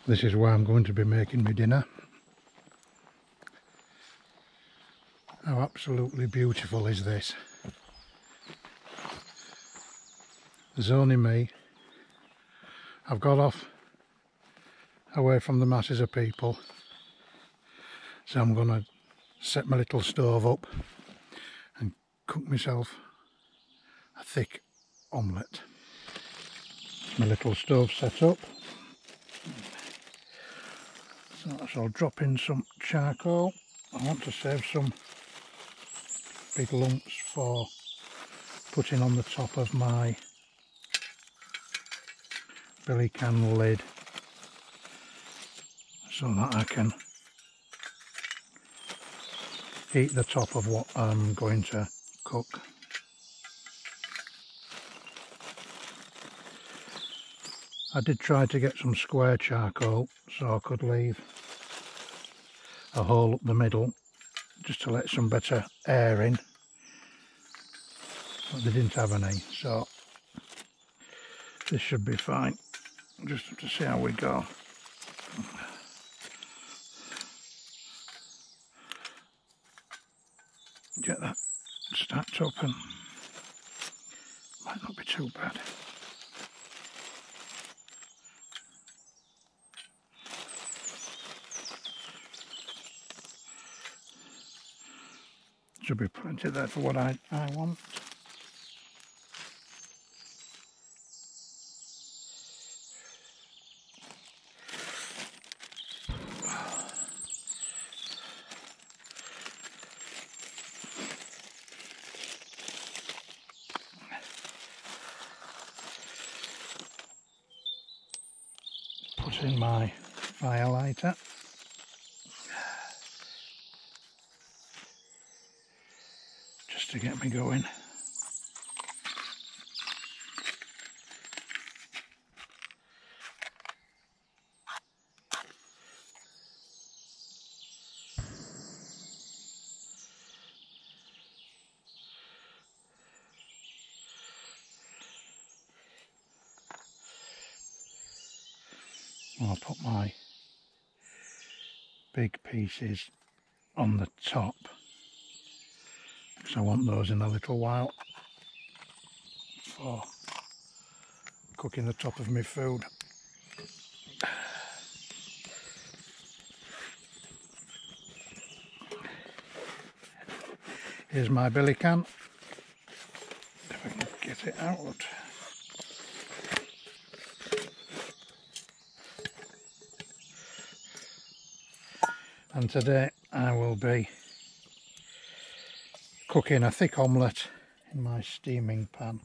This is where I'm going to be making my dinner. How absolutely beautiful is this? There's only me. I've got off away from the masses of people, so I'm going to set my little stove up and cook myself a thick omelette. My little stove set up, so I'll drop in some charcoal. I want to save some big lumps for putting on the top of my billycan lid, so that I can heat the top of what I'm going to cook. I did try to get some square charcoal so I could leave a hole up the middle just to let some better air in, but they didn't have any, so this should be fine. Just have to see how we go. Get that stacked up and might not be too bad. Should be plenty there for what I want. Put in my fire lighter. Just to get me going. I'll put my big pieces on the top, because I want those in a little while for cooking the top of my food. Here's my billycan, if I can get it out. And today I will be cooking a thick omelette in my steaming pan.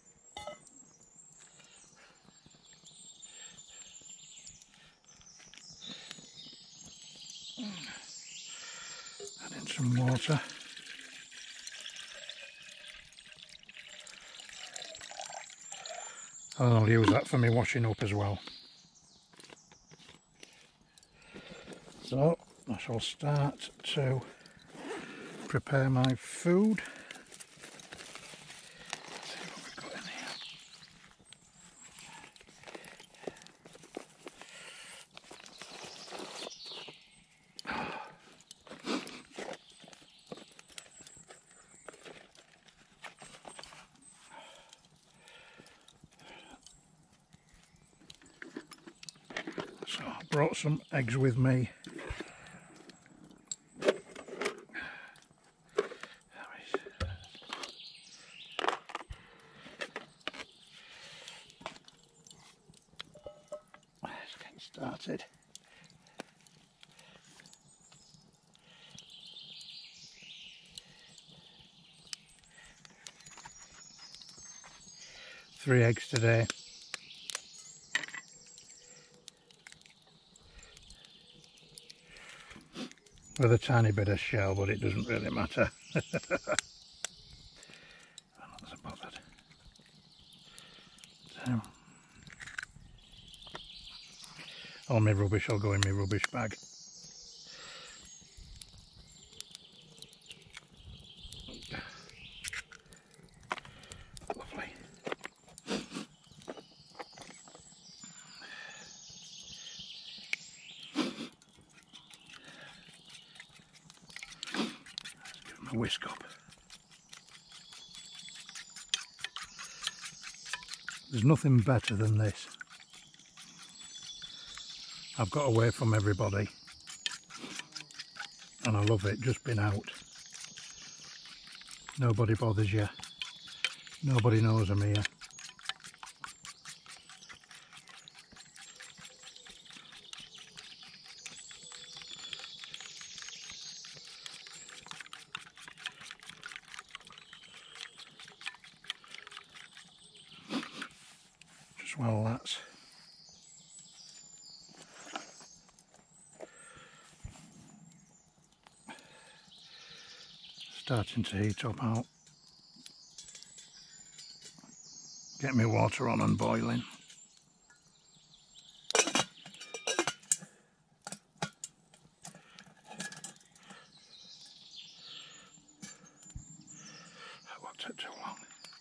Add in some water. And I'll use that for me washing up as well. So I shall start to prepare my food. Let's see what we've got in here. So I brought some eggs with me. Started. Three eggs today. With a tiny bit of shell, but it doesn't really matter. I'm not so bothered. So, all my rubbish will go in my rubbish bag. Lovely. a whisk up. There's nothing better than this. I've got away from everybody and I love it, just being out. Nobody bothers you. Nobody knows I'm here. Just while that's starting to heat up, out, get my water on and boiling. That won't take too long.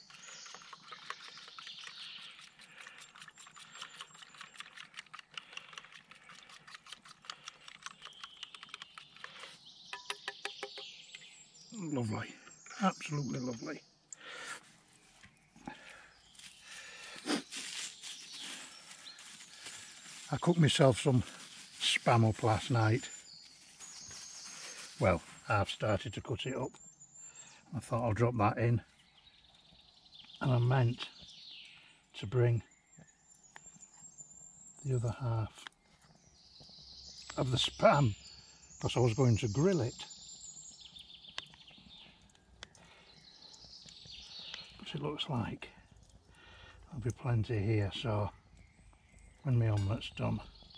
Lovely, absolutely lovely. I cooked myself some spam up last night. Well, I've started to cut it up. I thought I'll drop that in. And I meant to bring the other half of the spam because I was going to grill it. But it looks like there'll be plenty here, so when my omelette's done,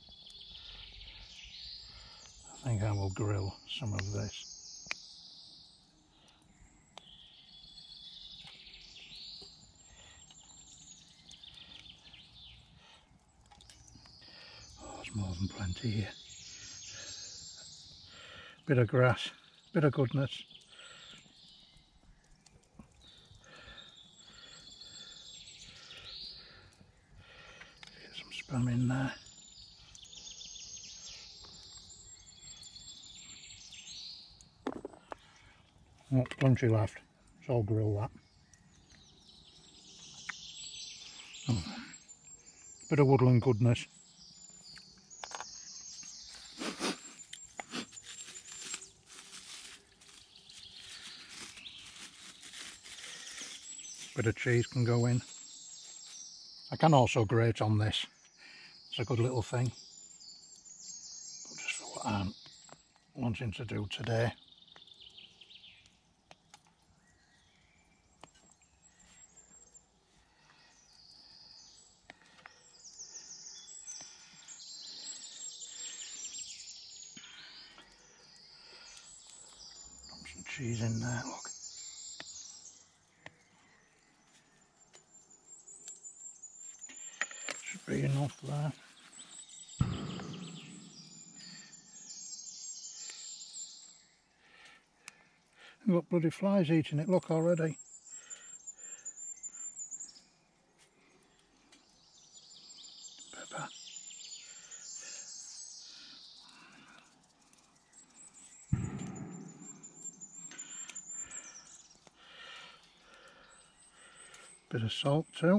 I think I will grill some of this. Oh, there's more than plenty here. Bit of grass, bit of goodness. Get some spam in there. Oh, plenty left, so I'll grill that. Oh, bit of woodland goodness. Bit of cheese can go in. I can also grate on this. It's a good little thing. But just for what I'm wanting to do today. Dump some cheese in there, look. Should be enough there. I've got bloody flies eating it, look already. Pepper. Bit of salt too.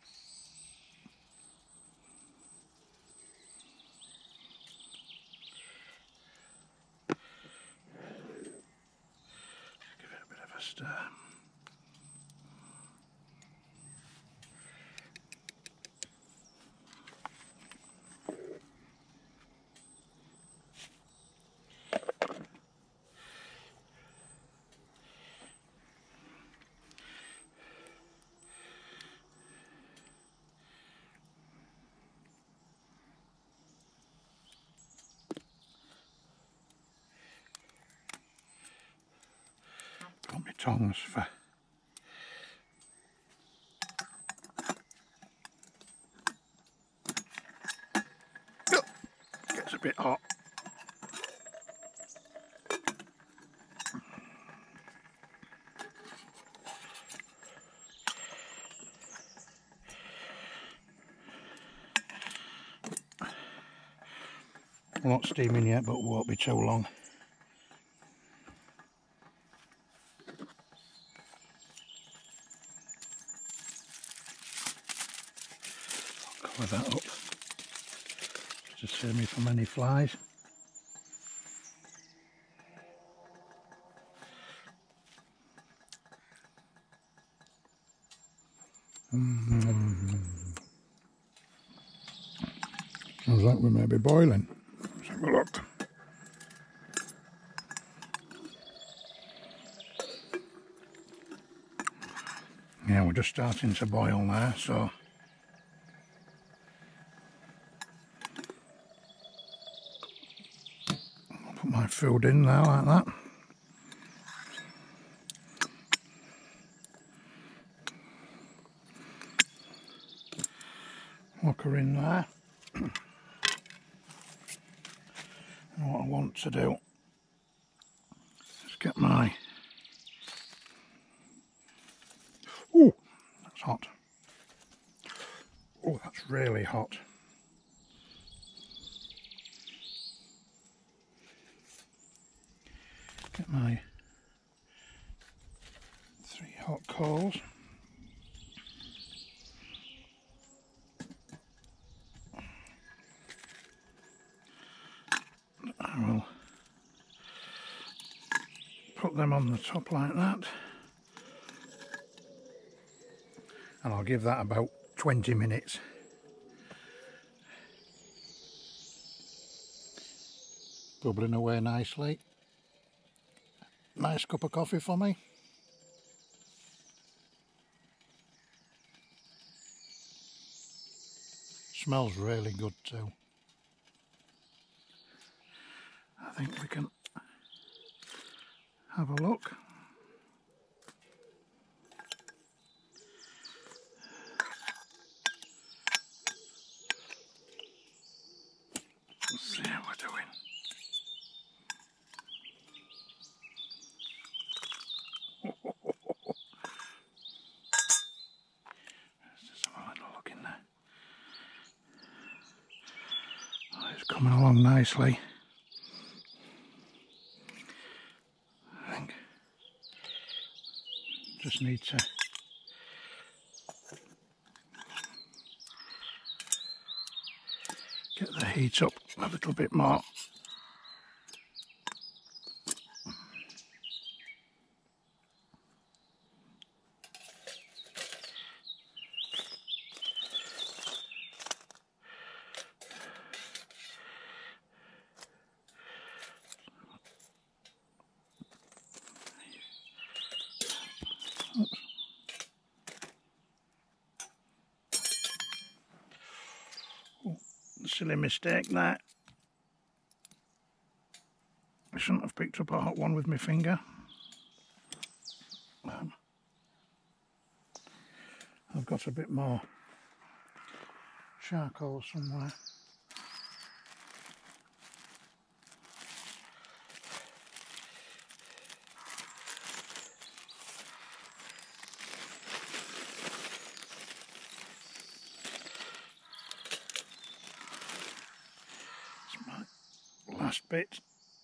Give it a bit of a stir. Got my tongs for gets a bit hot. Not steaming yet, but won't be too long. to save me from any flies. Sounds like we may be boiling. Let's have a look. Yeah, we're just starting to boil there, so I'll put my food in there like that. Lock her in there. And what I want to do is get my... Ooh, that's hot. Oh, that's really hot. Get my 3 hot coals. I will put them on the top like that, and I'll give that about 20 minutes. Bubbling away nicely. Nice cup of coffee for me. Smells really good too. I think we can have a look. Let's see how we're doing. Let's just have a little look in there. Oh, it's coming along nicely. I think just need to get the heat up a little bit more. Oh, silly mistake that. I shouldn't have picked up a hot one with my finger. I've got a bit more charcoal somewhere. It's my last bit.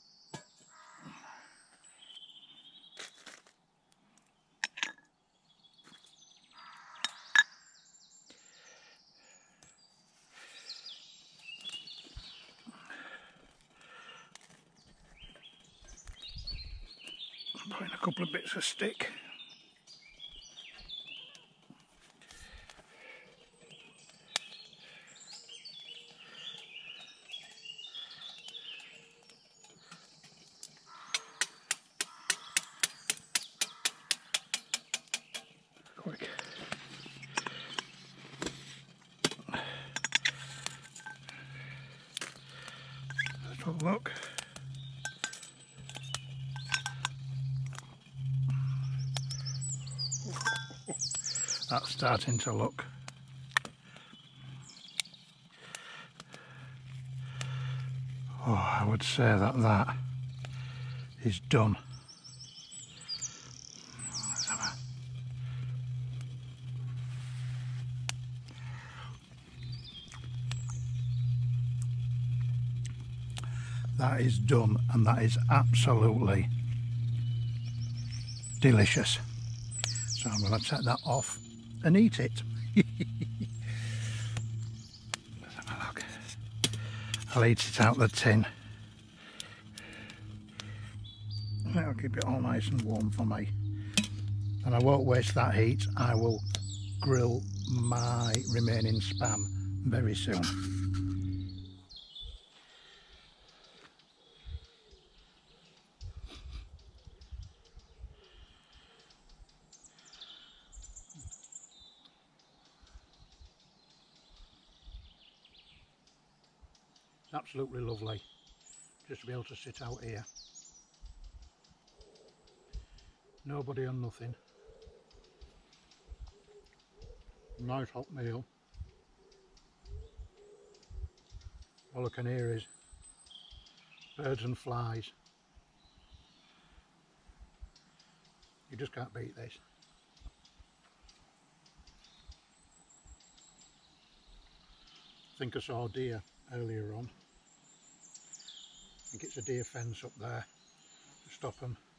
Put in a couple of bits of stick. Quick. Let's have a look. That's starting to look. Oh, I would say that that is done. Let's have a... That is done, and that is absolutely delicious. So I'm going to take that off and eat it. Let's have a look. I'll eat it out the tin. That'll keep it all nice and warm for me. And I won't waste that heat. I will grill my remaining spam very soon. It's absolutely lovely just to be able to sit out here. Nobody and nothing. Nice hot meal. All I can hear is birds and flies. You just can't beat this. I think I saw a deer earlier on. I think it's a deer fence up there to stop them